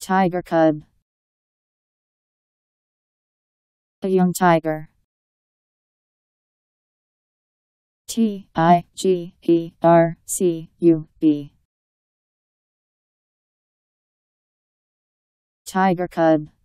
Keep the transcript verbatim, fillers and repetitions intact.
Tiger cub. A young tiger. T I G E R C U B. Tiger cub.